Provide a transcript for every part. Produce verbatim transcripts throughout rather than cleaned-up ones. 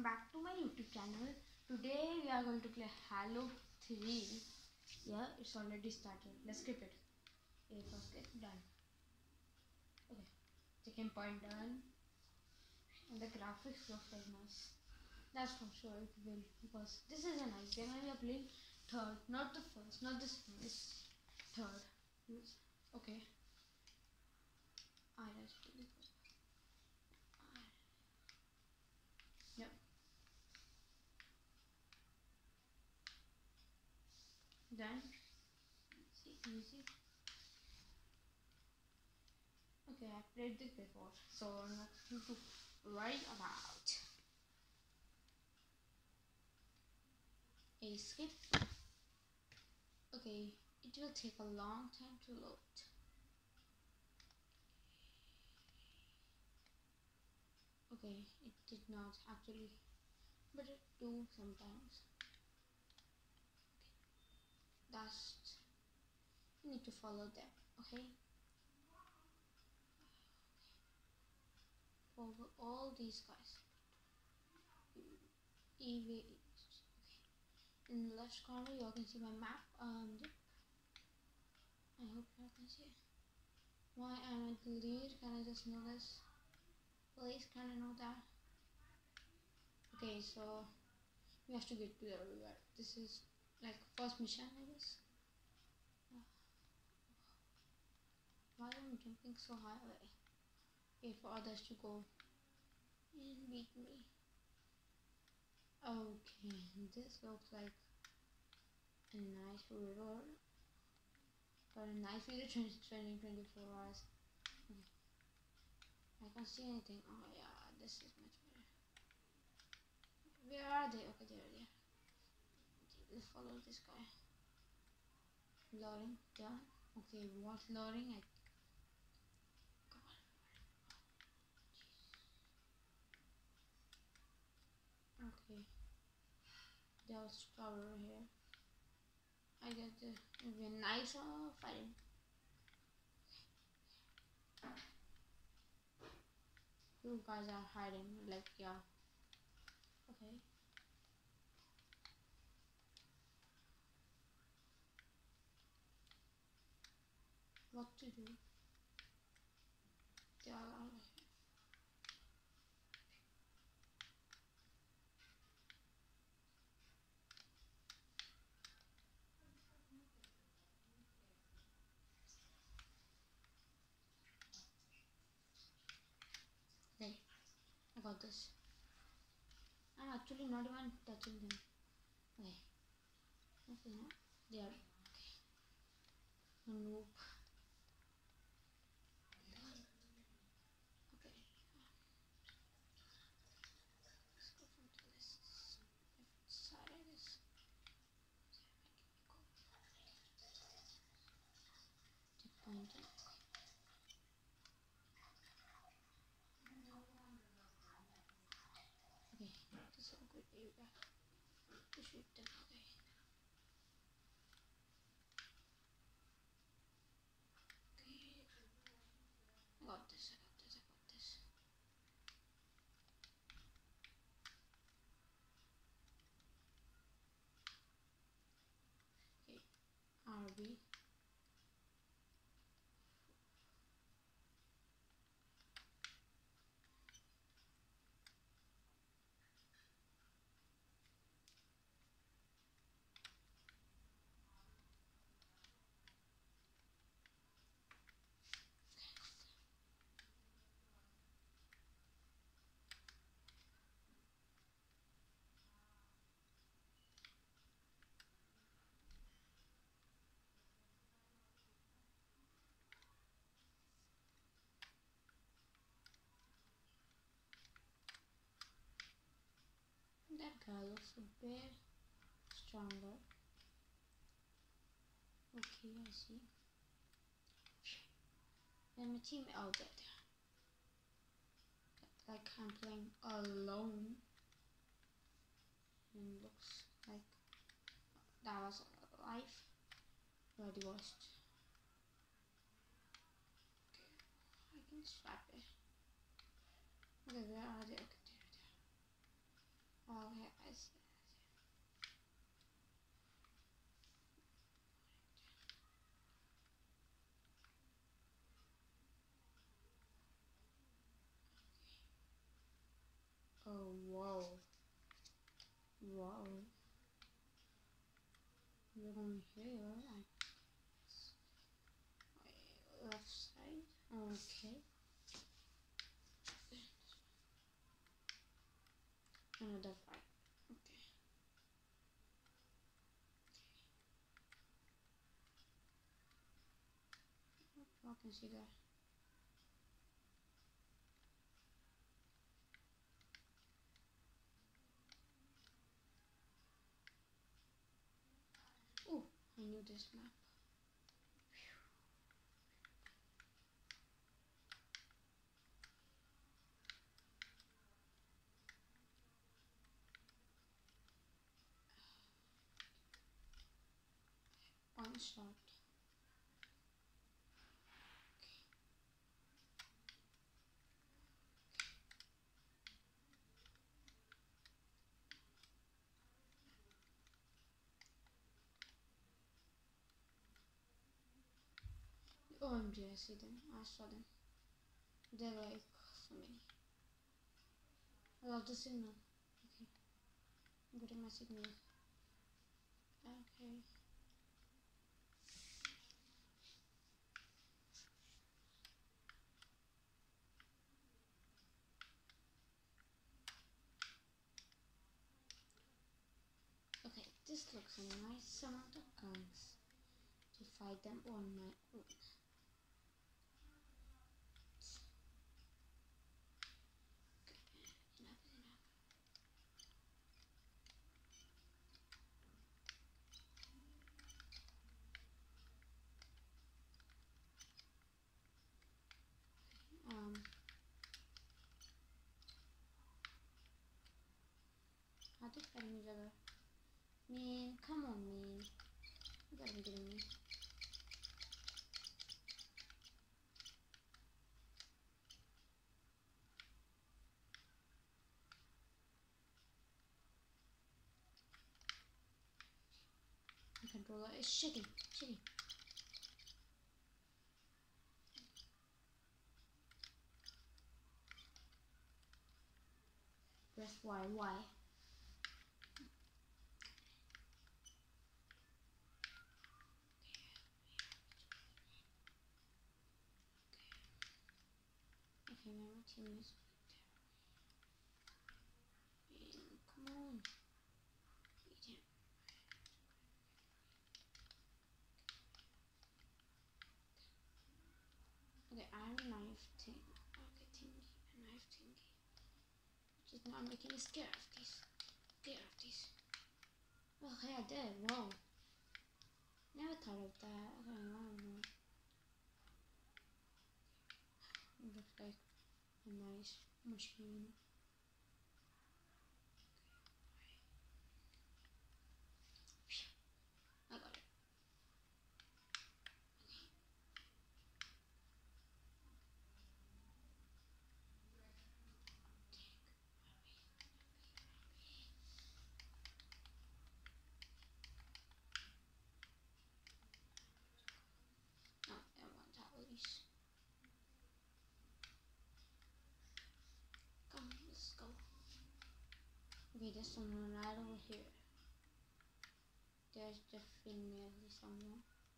back to my YouTube channel. Today we are going to play Halo three. Yeah, it's already started. Let's skip it. Okay, first click done. Okay, second point done. And the graphics look like nice. That's for sure it will, because this is a nice game and we are playing third, not the first, not this one, it's third. Okay. I actually Yep. Done. Easy, easy. Okay, I played this before, so nothing to worry about. A skip. Okay, it will take a long time to load. Okay, it did not actually, but it do sometimes. Okay. That's, you need to follow them. Okay. Follow all these guys. E V. Okay. In the left corner, you can see my map. Um, I hope you can see it. Why am I the lead? Can I just know this? Please, can I know that? Okay, so we have to get to everywhere. This is like first mission, I guess. Why am I jumping so high away? Okay, for others to go and beat me. Okay, this looks like a nice river. Got a nice video trending twenty-four hours. Okay. I can't see anything. Oh yeah, this is much better. Where are they? Okay, there they are. Let's follow this guy. Loading, done. Okay, what's loading? I Okay, there's power here. I get the maybe a nice uh, fighting. You guys are hiding, like, yeah. Okay. What to do? They are all here. Hey, I got this. I'm actually not even touching them. Okay. Okay, no? They are. Okay. Nope. Okay. Let's go from the list. Left side, I guess. Checkpoint. Okay, this is a good area to shoot them. Okay. Okay. I got this, I got this, I got this. Okay. R B. That guy looks a bit stronger. Okay, I see. And my team out there. Like I'm playing alone. And looks like that was a life. But worst. Okay, I can swap it. Okay, where are they? Okay, there, there. Okay, I see. Oh, wow. Wow. We're going here. I left side. Okay. Another fight. Okay. I can see that. Oh, I knew this map. One shot. O M G, I see them. I saw them. They're like so many. I love the signal. Okay. I'm getting my signal. Okay. Okay, this looks a nice amount of guns to fight them on my own. Um, are they fighting each other? Man, come on, man. You gotta be kidding me. The controller is shaking, shaking. Press Y, Y. Okay, now my team is man, come on. Beat him. Okay, I'm knife ting. Okay, tingy, a knife tingy. Which is not making me scared of this. Scared of this. Okay, I did. Whoa. Never thought of that. Okay, I don't know. It looks like a nice machine. I got it. Oh, I want that release. Come, let's go. Okay, there's someone right over here. There's definitely someone.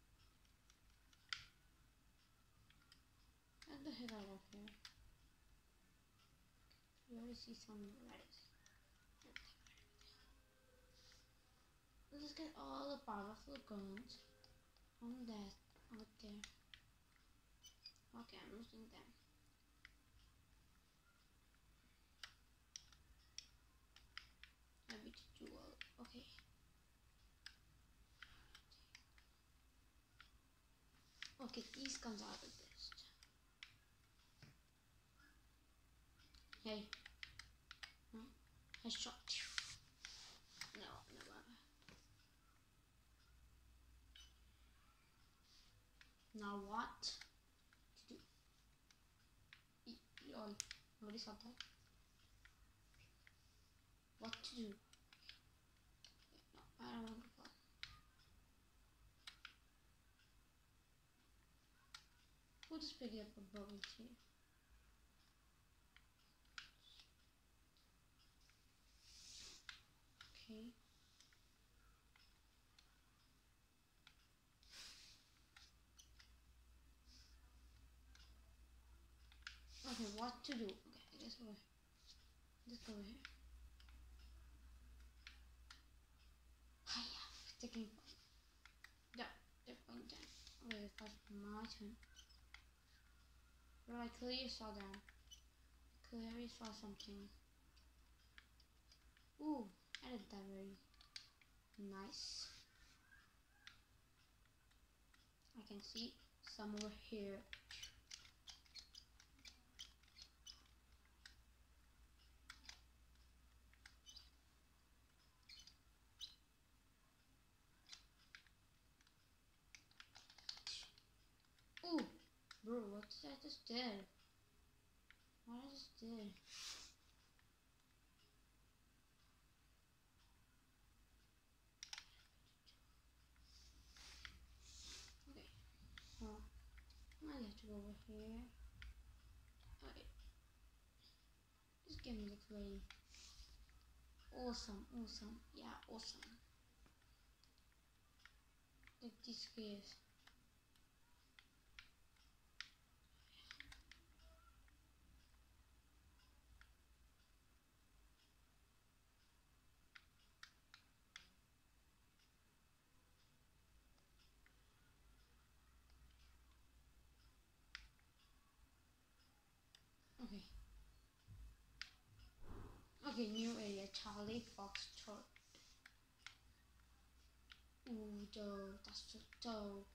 Get the heck out of here. You already see someone already. Let's get all the powerful guns on that out there. Okay, I'm losing them. I beat the duel. Okay. Okay, these guns are the best. Hey. Huh? I shot you. No, never. Now what to do? E lol. Nobody saw that. what to do. No, I don't want to fall. We'll just pick up a bubble here. Okay. Okay, what to do? Okay, let's go. Let's go here. Hiya, taking point. Yeah, the point down. Okay, that's my turn. Bro, I clearly saw that. Clearly saw something. Ooh, I did that very nice. I can see some over here. Ooh, bro, what did I just did? What I just did? Okay, well, I have to go over here. Okay, this game looks very awesome, awesome, yeah, awesome. Like these guys. Okay. Okay, new area, Charlie Foxtrot. Ooh, dope, that's so dope.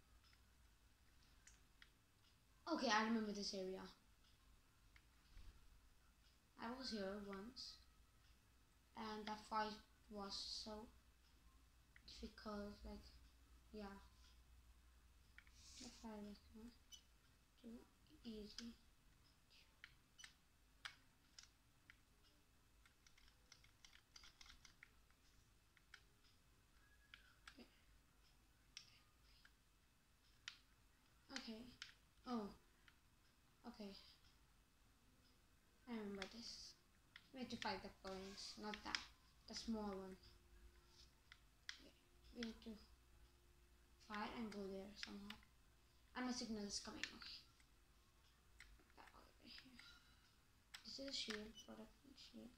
Okay, I remember this area. I was here once, and that fight was so difficult, like, yeah. That fight was not too easy. Okay. Oh. Okay. I remember this. We need to fight the coins, not that. The small one. Okay. We need to fight and go there somehow. And my signal is coming. Okay. That over here. This is a shield, product shield.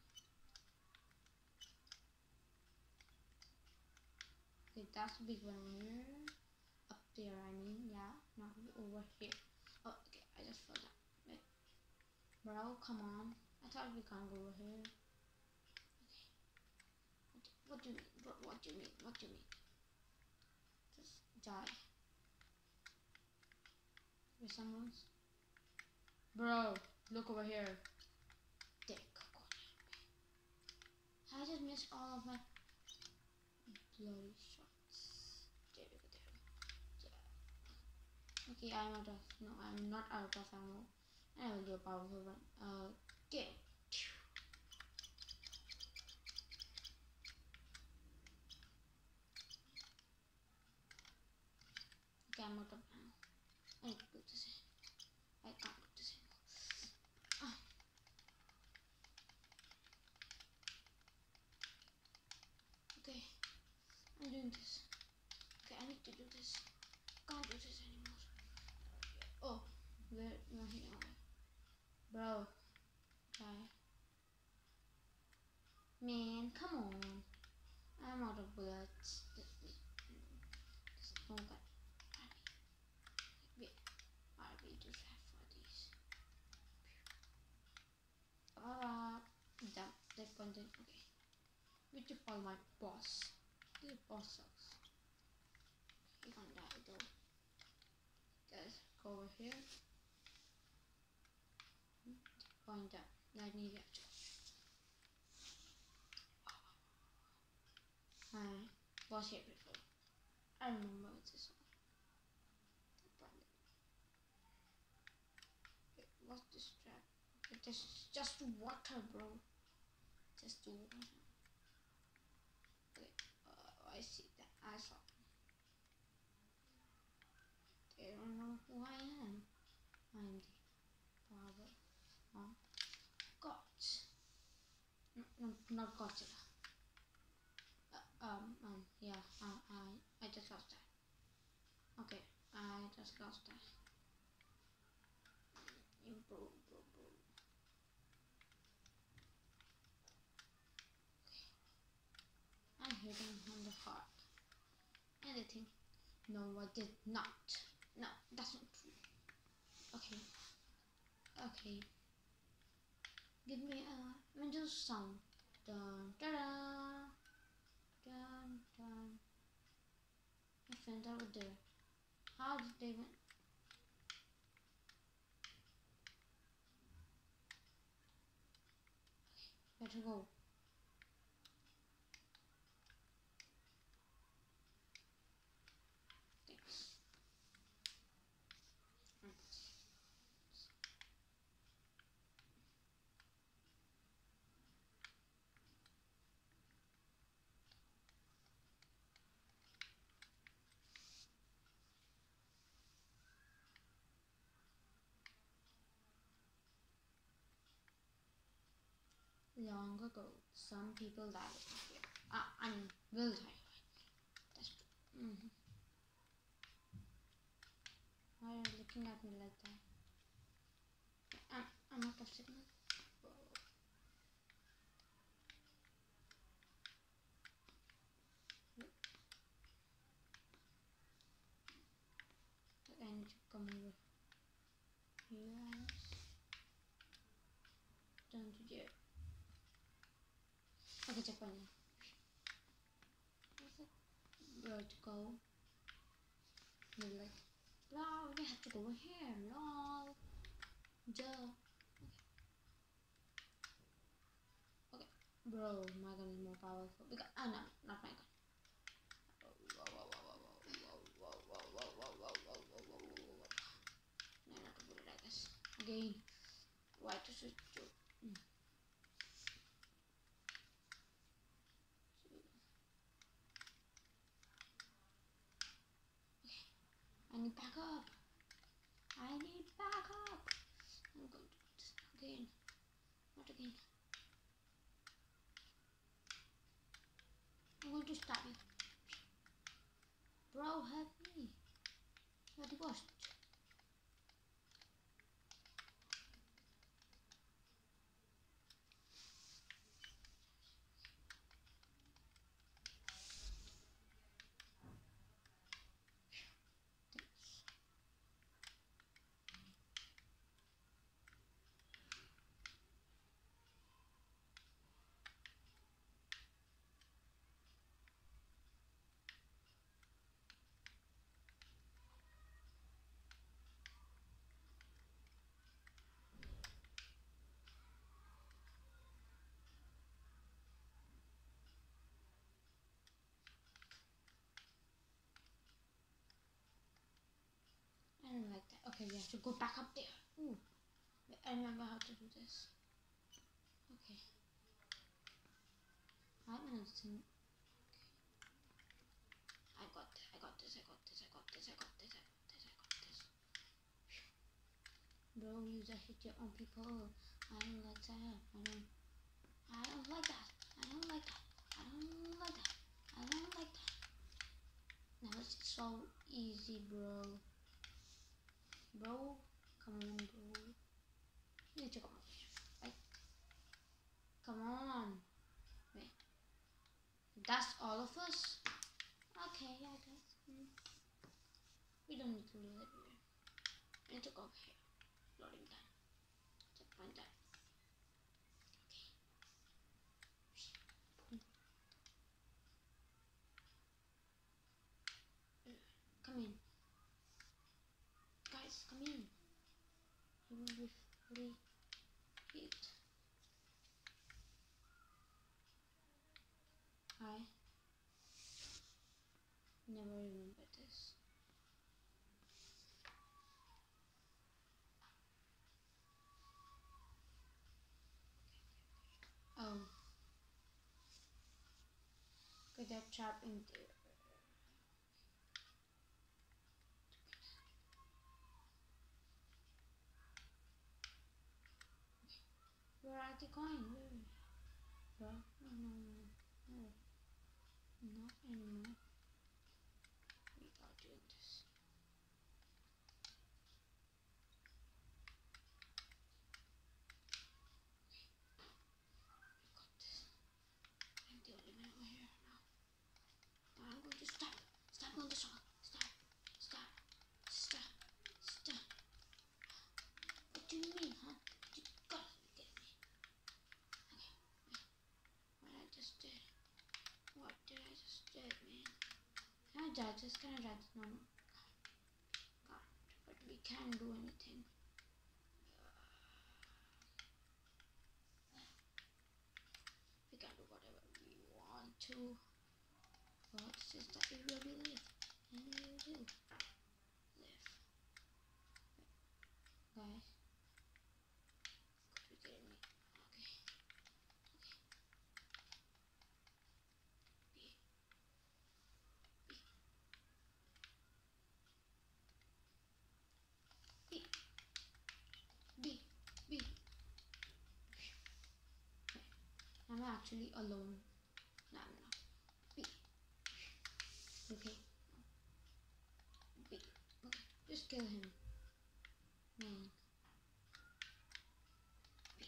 Okay, that's a big one over here. Up there, I mean, yeah. Not over here. Oh, okay, I just fell down. Wait. Bro, come on. I thought we can't go over here. Okay. What, what do you mean, bro? What do you mean? What do you mean? Just die. Where's someone's? Bro, look over here. Dick. I just missed all of my bloody shots. There we go, there. Yeah. Okay, I'm out of, no, I'm not out of ammo. And I will do a powerful one. Uh, okay. Okay, I'm out of ammo. I need to put this in. I can't put this in. Ah. Okay, I'm doing this. Okay, I need to do this. Can't do this anymore. Oh, where? No, here. Bro. Okay. Man, come on. I'm out of bullets. There's no gun. Wait, are we too fast for these? Ah, that that content. Okay, we need to follow my boss. This boss sucks. He can't die though. Guys, go over here. Point up. Lightning reactor. I was here before. I remember this one. Okay, what's this trap? Okay, this is just water, bro. Just water. see that. I saw. They don't know who I am. I'm the power of God. No, no, not Godzilla. Uh, um, um, yeah, I, I, I just lost that. Okay, I just lost that. You bro, bro, bro. Okay. I'm hitting on the heart. And I think, no, I did not. No, that's not true. Okay. Okay. Give me a mental sound. Dun, da, da. Dun, dun. My friends are over there. How did they win? Okay, better go. Thanks. Long ago, some people died here. Ah, I mean, will die. That's true. Mm-hmm. Why are you looking at me like that? I'm, I'm out of signal. I need to come over here. Down to there. Okay, checkpoint. Where to go? You're like, wow, we have to go here. Lol. Duh. Okay. Bro, my gun is more powerful. Because, ah, no, not my gun. No, not to put it like this. Again, why to switch to? Mm. I need backup. I need backup. I'm going to do this again. Not again. I'm going to stab you. Bro, help me. You're the worst. I don't like that. Okay, we have to go back up there. Ooh. I remember how to do this. Okay. I don't understand. Okay. I got this, I got this, I got this, I got this, I got this, I got this, I got this. Bro, you just hit your own people. I don't like that. I don't I don't like that. I don't like that. I don't like that. I don't like that. Now it's so easy, bro. Bro, come on, bro. You need to come over here, right? Come on. Wait. That's all of us? Okay, I guess. Mm. We don't need to do that here. I need to go over here. Loading time. Checkpoint time. Okay. Come in. Guys, come in. You will be fully hit. I never remember this. Oh. Okay, that trapped in there. Where are they going? Where? Where? No, no, no, no. Not anymore. We are doing this. We got this. I'm the only one over here now. Now I'm going to stop. Stop on the song. Stop. Stop. Stop. Stop. What do you mean, huh? You gotta get me. Okay. What I just did. What did I just did, man? Can I judge this? Can I judge this? No, no. God. But we can't do anything. We can do whatever we want to. But this is the area we live. And we will live. Guys. Could be getting me. Okay. Okay. B. B. B. B. I'm actually alone. No, I'm not. B. Okay. B. Okay. Just kill him. Man. B.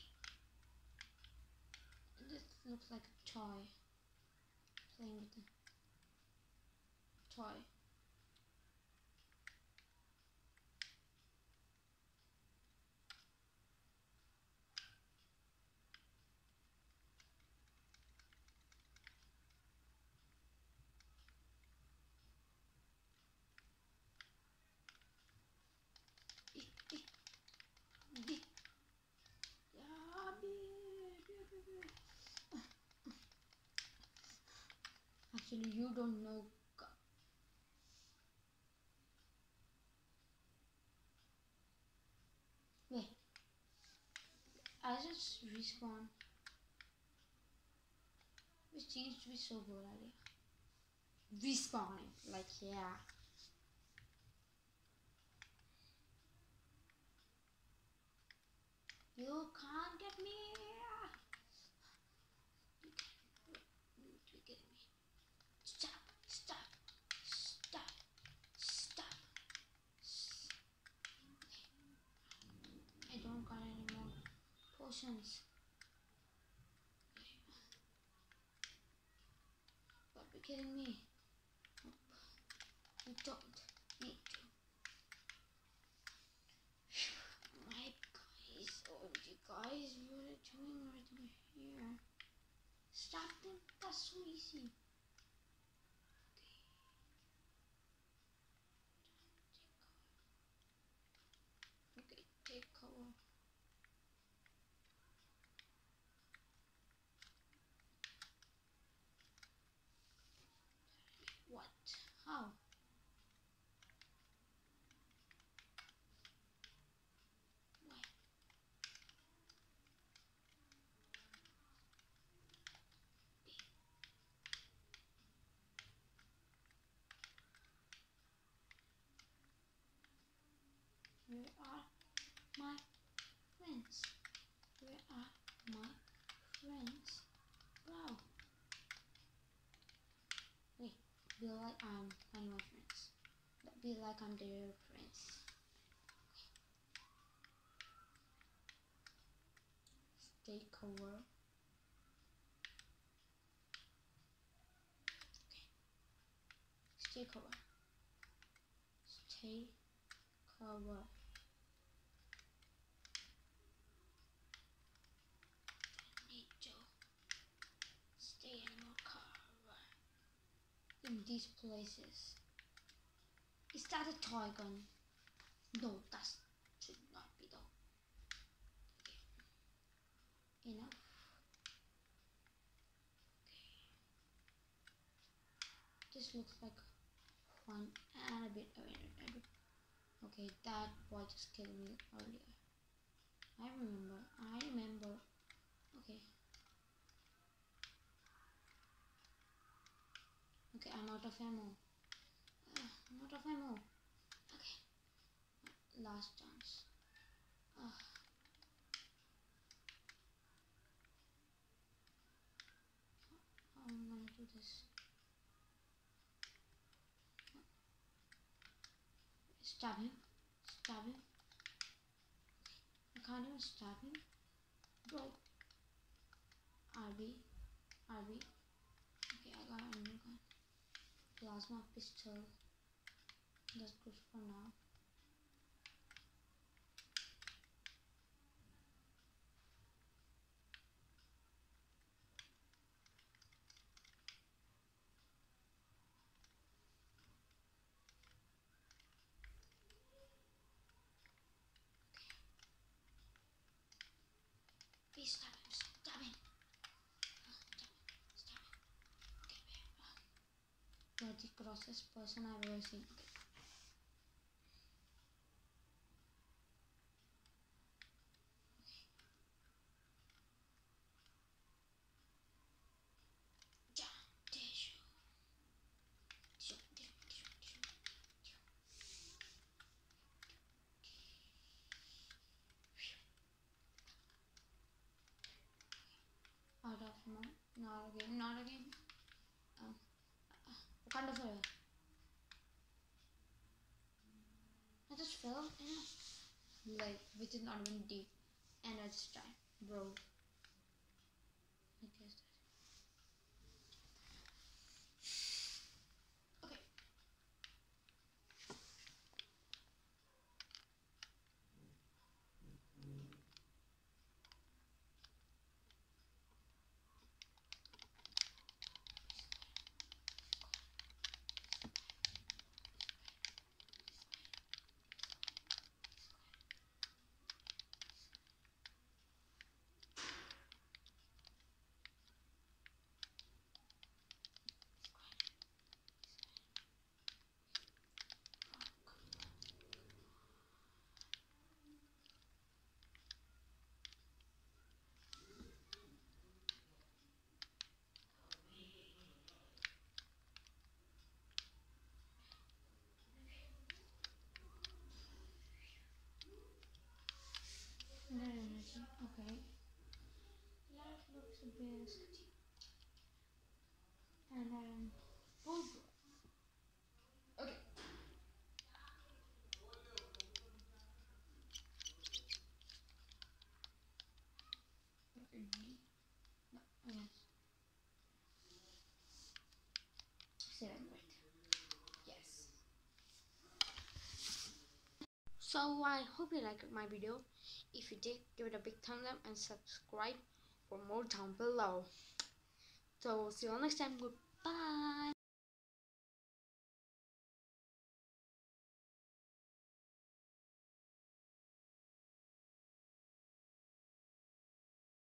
This looks like a toy. Playing with the toy. Actually, you don't know. Wait, I just respawn. Which seems to be so good idea. Respawning, like yeah. You can't get me. You can't get me. Stop! Stop! Stop! Stop! I don't got any more potions. But you're kidding me. You don't need to. My guys, oh you guys, what are you doing right over here? Stop them, that's so easy. Okay, take cover. What? How? Why? Where are my friends? Where are my friends? Wow. Wait, be like I'm finding my friends. Be like I'm their friends. Stay cover. Okay. Stay cover. Stay cover. Need to stay in more cover. In these places. Is that a toy gun? No, that should not be though. Okay. Enough. Okay. This looks like fun and a bit, a bit, a bit. Okay, that boy just killed me earlier. I remember. I remember. Okay. Okay, I'm out of ammo. Uh, I'm out of ammo. Okay, last chance. Uh, how am I gonna do this? Stab him. Stab him. I can't even stab him. Bro. R B. R B. Okay, I got a new gun. Plasma pistol. That's good for now. Please stab him. Stab him. Stab him. Okay, wait. You're the grossest person I've ever seen. Okay. Out of ammo. Not again. Not again. Um, uh, Wakanda forever. I just fell in a like which is not even deep, and I just died, bro. I guess that. Okay. That energy. Okay. That looks a bit sketchy. And then full bro. Okay. No, yes. Seven, right. Yes. So I hope you liked my video. If you did, give it a big thumbs up and subscribe for more down below. So see you all next time. Goodbye.